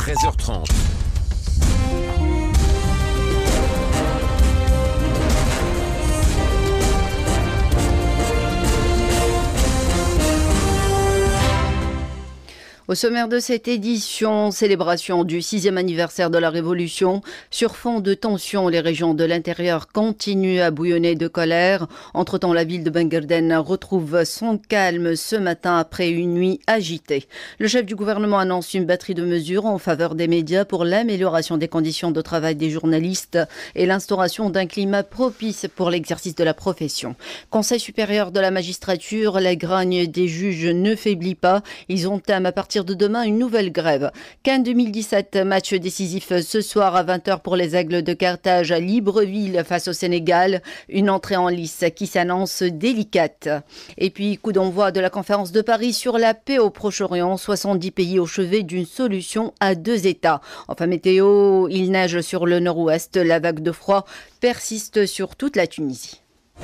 13h30. Au sommaire de cette édition, célébration du 6e anniversaire de la Révolution. Sur fond de tension, les régions de l'intérieur continuent à bouillonner de colère. Entre-temps, la ville de Benguerden retrouve son calme ce matin après une nuit agitée. Le chef du gouvernement annonce une batterie de mesures en faveur des médias pour l'amélioration des conditions de travail des journalistes et l'instauration d'un climat propice pour l'exercice de la profession. Conseil supérieur de la magistrature, la grogne des juges ne faiblit pas. Ils entament à partir de demain une nouvelle grève. CAN 2017, match décisif ce soir à 20h pour les Aigles de Carthage à Libreville face au Sénégal. Une entrée en lice qui s'annonce délicate. Et puis, coup d'envoi de la conférence de Paris sur la paix au Proche-Orient. 70 pays au chevet d'une solution à deux États. Enfin, météo, il neige sur le nord-ouest. La vague de froid persiste sur toute la Tunisie.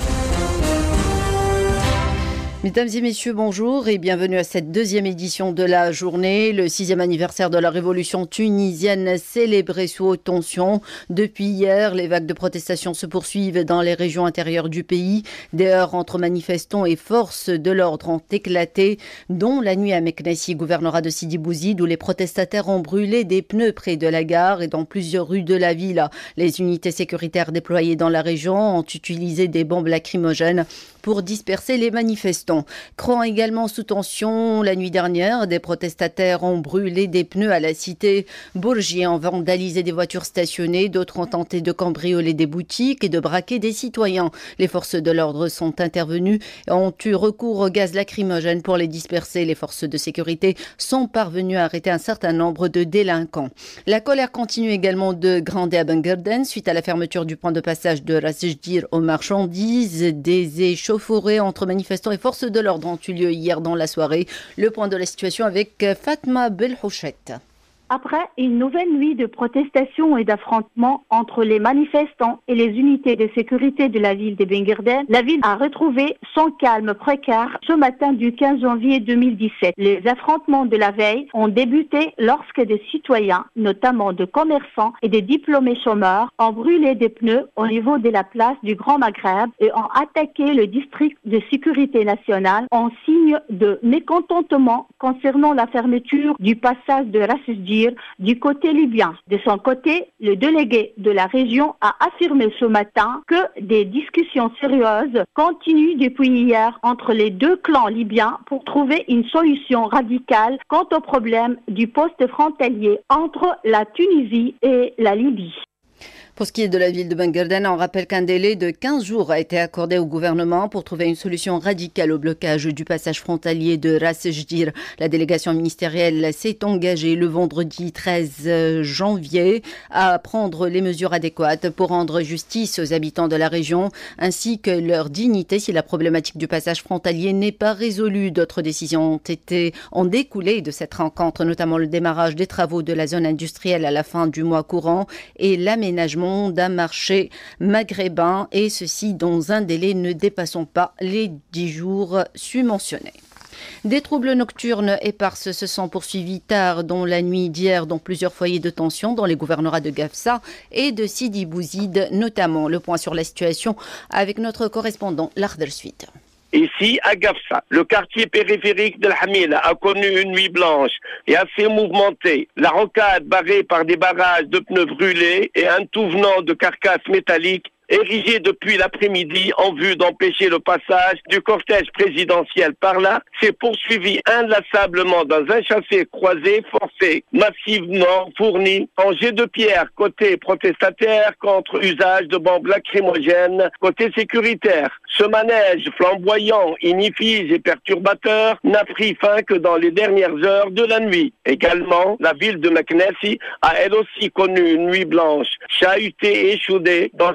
Mesdames et messieurs, bonjour et bienvenue à cette deuxième édition de la journée. Le 6e anniversaire de la révolution tunisienne célébré sous haute tension. Depuis hier, les vagues de protestation se poursuivent dans les régions intérieures du pays. Des heurts entre manifestants et forces de l'ordre ont éclaté, dont la nuit à Meknessi, gouvernorat de Sidi Bouzid, où les protestataires ont brûlé des pneus près de la gare et dans plusieurs rues de la ville. Les unités sécuritaires déployées dans la région ont utilisé des bombes lacrymogènes pour disperser les manifestants. Cran également sous tension la nuit dernière. Des protestataires ont brûlé des pneus à la cité Bourgie, ont vandalisé des voitures stationnées. D'autres ont tenté de cambrioler des boutiques et de braquer des citoyens. Les forces de l'ordre sont intervenues et ont eu recours au gaz lacrymogène pour les disperser. Les forces de sécurité sont parvenues à arrêter un certain nombre de délinquants. La colère continue également de grandir à Benguerden suite à la fermeture du point de passage de Ras Jdir aux marchandises. Des échauffourées entre manifestants et forces de l'ordre ont eu lieu hier dans la soirée. Le point de la situation avec Fatma Belhouchet. Après une nouvelle nuit de protestations et d'affrontements entre les manifestants et les unités de sécurité de la ville de Benguerden, la ville a retrouvé son calme précaire ce matin du 15 janvier 2017. Les affrontements de la veille ont débuté lorsque des citoyens, notamment de commerçants et des diplômés chômeurs, ont brûlé des pneus au niveau de la place du Grand Maghreb et ont attaqué le district de sécurité nationale en signe de mécontentement concernant la fermeture du passage de Ras Jdir du côté libyen. De son côté, le délégué de la région a affirmé ce matin que des discussions sérieuses continuent depuis hier entre les deux clans libyens pour trouver une solution radicale quant au problème du poste frontalier entre la Tunisie et la Libye. Pour ce qui est de la ville de Benguerden, on rappelle qu'un délai de 15 jours a été accordé au gouvernement pour trouver une solution radicale au blocage du passage frontalier de Ras Jdir. La délégation ministérielle s'est engagée le vendredi 13 janvier à prendre les mesures adéquates pour rendre justice aux habitants de la région ainsi que leur dignité si la problématique du passage frontalier n'est pas résolue. D'autres décisions ont découlé de cette rencontre, notamment le démarrage des travaux de la zone industrielle à la fin du mois courant et l'aménagement d'un marché maghrébin, et ceci dans un délai ne dépassant pas les 10 jours subventionnés. Des troubles nocturnes éparses se sont poursuivis tard dans la nuit d'hier dans plusieurs foyers de tension dans les gouvernorats de Gafsa et de Sidi Bouzid notamment. Le point sur la situation avec notre correspondant L'Ardel Suite. Ici, à Gafsa, le quartier périphérique de l'Hamila a connu une nuit blanche et assez mouvementée. La rocade barrée par des barrages de pneus brûlés et un tout venant de carcasses métalliques érigé depuis l'après-midi en vue d'empêcher le passage du cortège présidentiel par là, s'est poursuivi inlassablement dans un chassé-croisé forcé, massivement fourni en jet de pierre côté protestataire contre usage de bombes lacrymogènes côté sécuritaire. Ce manège flamboyant, inifige et perturbateur n'a pris fin que dans les dernières heures de la nuit. Également, la ville de Meknessi a elle aussi connu une nuit blanche, chahutée et échaudée dans un flux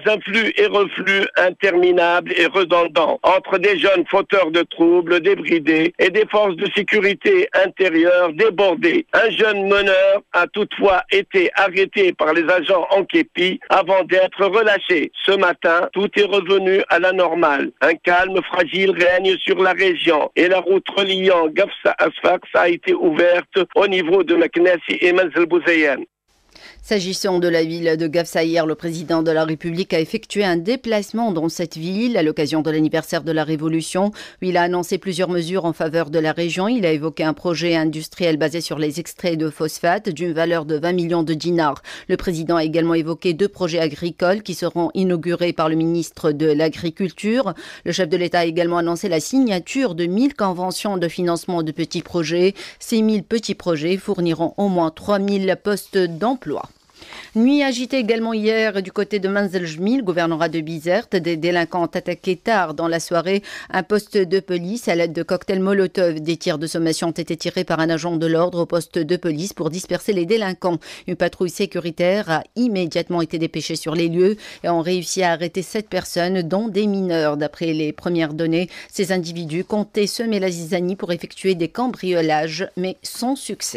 flux et reflux interminables et redondants entre des jeunes fauteurs de troubles débridés et des forces de sécurité intérieure débordées. Un jeune meneur a toutefois été arrêté par les agents en képi avant d'être relâché. Ce matin, tout est revenu à la normale. Un calme fragile règne sur la région et la route reliant Gafsa à Sfax a été ouverte au niveau de Meknessi et Manzil Bouzayan. S'agissant de la ville de Gafsa, hier, le président de la République a effectué un déplacement dans cette ville à l'occasion de l'anniversaire de la Révolution. Il a annoncé plusieurs mesures en faveur de la région. Il a évoqué un projet industriel basé sur les extraits de phosphate d'une valeur de 20 millions de dinars. Le président a également évoqué 2 projets agricoles qui seront inaugurés par le ministre de l'Agriculture. Le chef de l'État a également annoncé la signature de 1000 conventions de financement de petits projets. Ces 1000 petits projets fourniront au moins 3000 postes d'emploi. Nuit agitée également hier du côté de Manzil-Jmil, gouvernorat de Bizerte. Des délinquants ont attaqué tard dans la soirée un poste de police à l'aide de cocktails Molotov. Des tirs de sommation ont été tirés par un agent de l'ordre au poste de police pour disperser les délinquants. Une patrouille sécuritaire a immédiatement été dépêchée sur les lieux et ont réussi à arrêter 7 personnes, dont des mineurs. D'après les premières données, ces individus comptaient semer la zizanie pour effectuer des cambriolages, mais sans succès.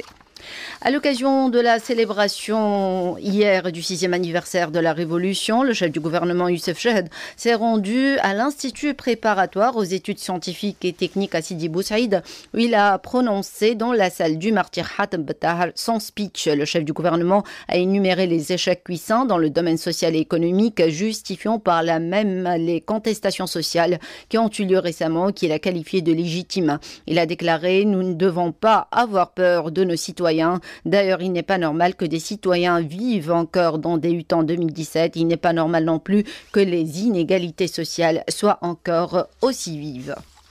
À l'occasion de la célébration hier du 6e anniversaire de la Révolution, le chef du gouvernement Youssef Chahd s'est rendu à l'Institut préparatoire aux études scientifiques et techniques à Sidi Bou Saïd, où il a prononcé dans la salle du martyr Hatem Bettahar son speech. Le chef du gouvernement a énuméré les échecs cuissants dans le domaine social et économique, justifiant par là même les contestations sociales qui ont eu lieu récemment, qu'il a qualifiées de légitimes. Il a déclaré « Nous ne devons pas avoir peur de nos citoyens. D'ailleurs, il n'est pas normal que des citoyens vivent encore dans des huttes en 2017. Il n'est pas normal non plus que les inégalités sociales soient encore aussi vives. »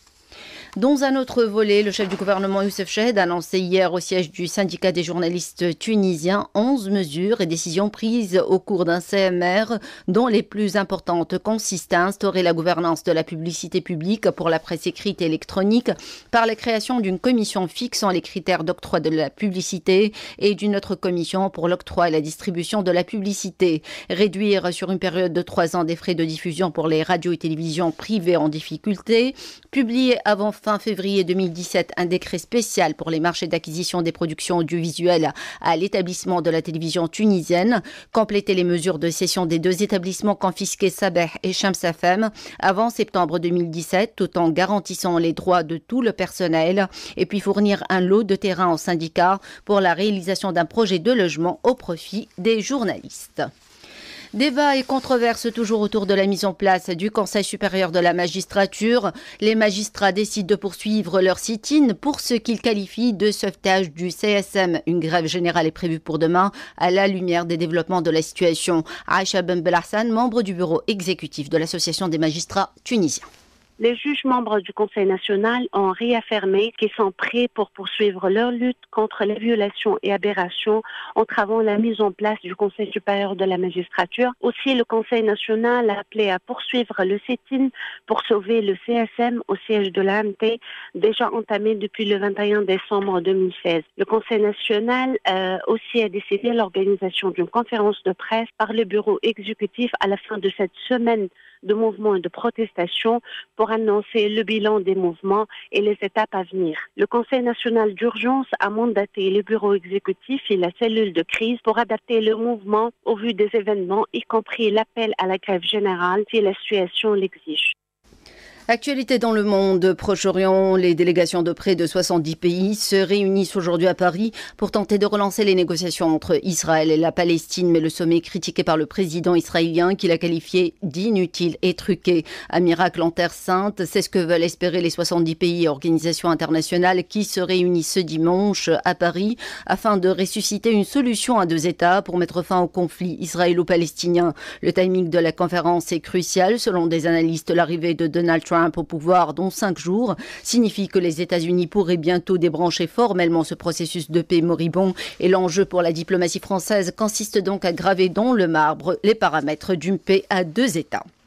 Dans un autre volet, le chef du gouvernement Youssef Chahd a annoncé hier au siège du syndicat des journalistes tunisiens 11 mesures et décisions prises au cours d'un CMR dont les plus importantes consistent à instaurer la gouvernance de la publicité publique pour la presse écrite et électronique par la création d'une commission fixant les critères d'octroi de la publicité et d'une autre commission pour l'octroi et la distribution de la publicité, réduire sur une période de 3 ans des frais de diffusion pour les radios et télévisions privées en difficulté, publier avant fin février 2017 un décret spécial pour les marchés d'acquisition des productions audiovisuelles à l'établissement de la télévision tunisienne, compléter les mesures de cession des 2 établissements confisqués Sabeh et Shams FM avant septembre 2017 tout en garantissant les droits de tout le personnel et puis fournir un lot de terrain aux syndicats pour la réalisation d'un projet de logement au profit des journalistes. Débat et controverse toujours autour de la mise en place du Conseil supérieur de la magistrature. Les magistrats décident de poursuivre leur sit-in pour ce qu'ils qualifient de sauvetage du CSM. Une grève générale est prévue pour demain à la lumière des développements de la situation. Aïcha Ben Belhassan, membre du bureau exécutif de l'Association des magistrats tunisiens. Les juges membres du Conseil national ont réaffirmé qu'ils sont prêts pour poursuivre leur lutte contre les violations et aberrations entravant la mise en place du Conseil supérieur de la magistrature. Aussi, le Conseil national a appelé à poursuivre le sit-in pour sauver le CSM au siège de l'AMT, déjà entamé depuis le 21 décembre 2016. Le Conseil national aussi a décidé l'organisation d'une conférence de presse par le bureau exécutif à la fin de cette semaine de mouvements et de protestations pour annoncer le bilan des mouvements et les étapes à venir. Le Conseil national d'urgence a mandaté le bureau exécutif et la cellule de crise pour adapter le mouvement au vu des événements, y compris l'appel à la grève générale si la situation l'exige. Actualité dans le monde, Proche-Orient, les délégations de près de 70 pays se réunissent aujourd'hui à Paris pour tenter de relancer les négociations entre Israël et la Palestine, mais le sommet est critiqué par le président israélien qui l'a qualifié d'inutile et truqué. Un miracle en Terre Sainte, c'est ce que veulent espérer les 70 pays et organisations internationales qui se réunissent ce dimanche à Paris afin de ressusciter une solution à 2 États pour mettre fin au conflit israélo-palestinien. Le timing de la conférence est crucial. Selon des analystes, l'arrivée de Donald Trump au pouvoir dans 5 jours signifie que les États-Unis pourraient bientôt débrancher formellement ce processus de paix moribond et l'enjeu pour la diplomatie française consiste donc à graver dans le marbre les paramètres d'une paix à 2 États.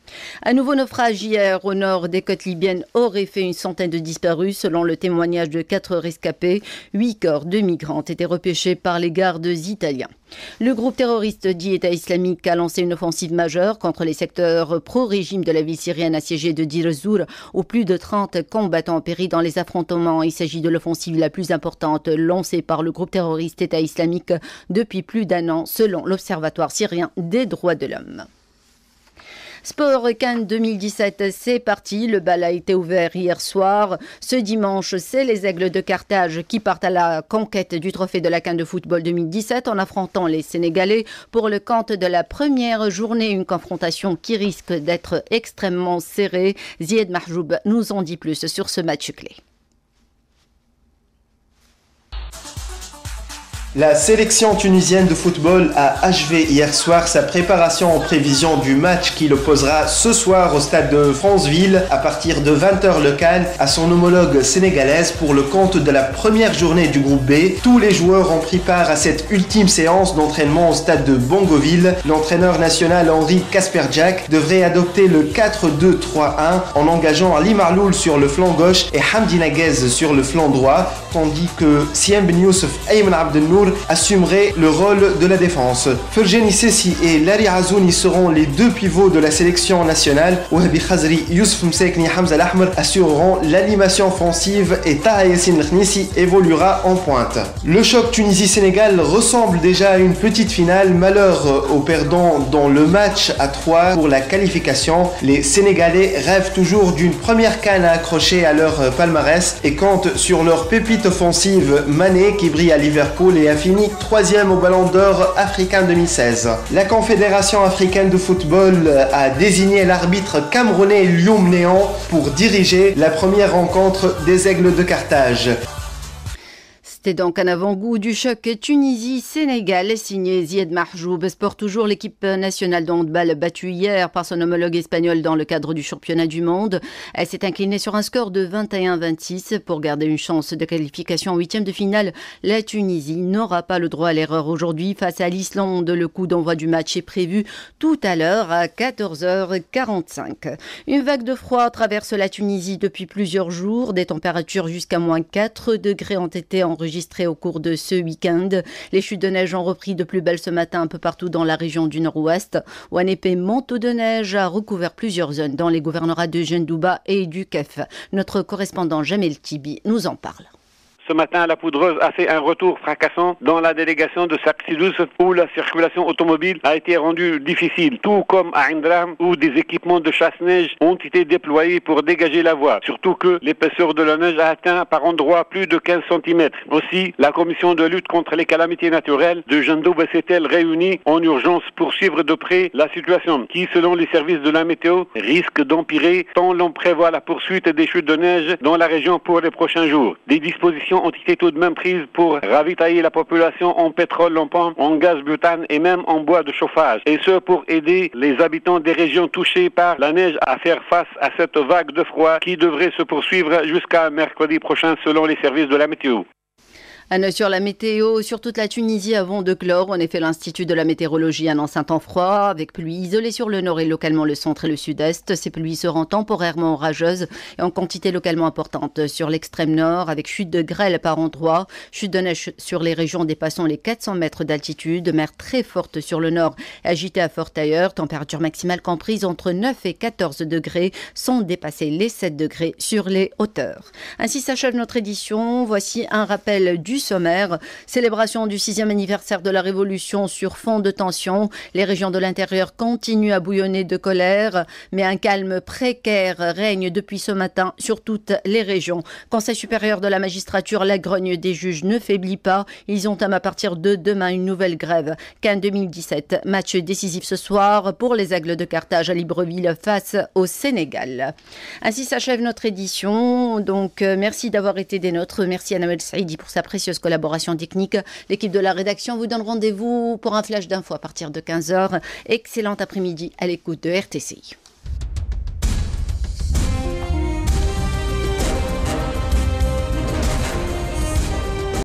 Un nouveau naufrage hier au nord des côtes libyennes aurait fait une centaine de disparus selon le témoignage de 4 rescapés. 8 corps de migrants étaient repêchés par les gardes italiens. Le groupe terroriste dit État islamique a lancé une offensive majeure contre les secteurs pro-régime de la ville syrienne assiégée de Deir ez-Zour, où plus de 30 combattants ont péri dans les affrontements. Il s'agit de l'offensive la plus importante lancée par le groupe terroriste État islamique depuis plus d'1 an, selon l'Observatoire syrien des droits de l'homme. Sport Cannes 2017, c'est parti. Le bal a été ouvert hier soir. Ce dimanche, c'est les Aigles de Carthage qui partent à la conquête du trophée de la Cannes de football 2017 en affrontant les Sénégalais pour le compte de la première journée. Une confrontation qui risque d'être extrêmement serrée. Zied Mahjoub nous en dit plus sur ce match clé. La sélection tunisienne de football a achevé hier soir sa préparation en prévision du match qui l'opposera ce soir au stade de Franceville à partir de 20h locale à son homologue sénégalaise pour le compte de la première journée du groupe B. Tous les joueurs ont pris part à cette ultime séance d'entraînement au stade de Bongoville. L'entraîneur national Henri Kasperjak devrait adopter le 4-2-3-1 en engageant Ali Marloul sur le flanc gauche et Hamdi Naguez sur le flanc droit, tandis que Siem Ben Youssef Ayman Abdelnour assumerait le rôle de la défense. Ferjani Sessi et Lari Azouni seront les 2 pivots de la sélection nationale. Wahabi Khazri, Youssef Msekni et Hamza Lahmer assureront l'animation offensive et Taha Yassine Khnisi évoluera en pointe. Le choc Tunisie-Sénégal ressemble déjà à une petite finale. Malheur aux perdants dans le match à 3 pour la qualification. Les Sénégalais rêvent toujours d'une première canne à accrocher à leur palmarès et comptent sur leur pépite offensive Mané qui brille à Liverpool et a fini 3e au Ballon d'Or africain 2016. La Confédération africaine de football a désigné l'arbitre camerounais Lyoum Néant pour diriger la première rencontre des Aigles de Carthage. C'était donc un avant-goût du choc Tunisie-Sénégal, signé Zied Mahjoub. Sport toujours, l'équipe nationale de handball battue hier par son homologue espagnol dans le cadre du championnat du monde. Elle s'est inclinée sur un score de 21-26 pour garder une chance de qualification en 8e de finale. La Tunisie n'aura pas le droit à l'erreur aujourd'hui face à l'Islande. Le coup d'envoi du match est prévu tout à l'heure à 14h45. Une vague de froid traverse la Tunisie depuis plusieurs jours. Des températures jusqu'à moins 4 degrés ont été enregistrées au cours de ce week-end. Les chutes de neige ont repris de plus belle ce matin un peu partout dans la région du nord-ouest, où un épais manteau de neige a recouvert plusieurs zones dans les gouvernorats de Jendouba et du Kef. Notre correspondant Jamel Tibi nous en parle. Ce matin, la poudreuse a fait un retour fracassant dans la délégation de Saksidous où la circulation automobile a été rendue difficile, tout comme à Indram où des équipements de chasse-neige ont été déployés pour dégager la voie. Surtout que l'épaisseur de la neige a atteint par endroits plus de 15 cm. Aussi, la commission de lutte contre les calamités naturelles de Jendouba s'est-elle réunie en urgence pour suivre de près la situation qui, selon les services de la météo, risque d'empirer tant l'on prévoit la poursuite des chutes de neige dans la région pour les prochains jours. Des dispositions ont été tout de même prises pour ravitailler la population en pétrole, en pompe, en gaz butane et même en bois de chauffage. Et ce pour aider les habitants des régions touchées par la neige à faire face à cette vague de froid qui devrait se poursuivre jusqu'à mercredi prochain selon les services de la météo. Un œil sur la météo, sur toute la Tunisie avant de clore. En effet, l'Institut de la météorologie annonce un temps froid avec pluie isolée sur le nord et localement le centre et le sud-est. Ces pluies seront temporairement orageuses et en quantité localement importante sur l'extrême nord avec chute de grêle par endroits, chute de neige sur les régions dépassant les 400 mètres d'altitude, mer très forte sur le nord et agitée à forte ailleurs, température maximale comprise entre 9 et 14 degrés sans dépasser les 7 degrés sur les hauteurs. Ainsi s'achève notre édition. Voici un rappel du sommaire. Célébration du 6e anniversaire de la Révolution sur fond de tension. Les régions de l'intérieur continuent à bouillonner de colère, mais un calme précaire règne depuis ce matin sur toutes les régions. Conseil supérieur de la magistrature, la grogne des juges ne faiblit pas. Ils entament à partir de demain une nouvelle grève. Cannes 2017, match décisif ce soir pour les Aigles de Carthage à Libreville face au Sénégal. Ainsi s'achève notre édition. Donc merci d'avoir été des nôtres. Merci à Naël Saïdi pour sa précieuse collaboration technique. L'équipe de la rédaction vous donne rendez-vous pour un flash d'infos à partir de 15h. Excellent après-midi à l'écoute de RTCI.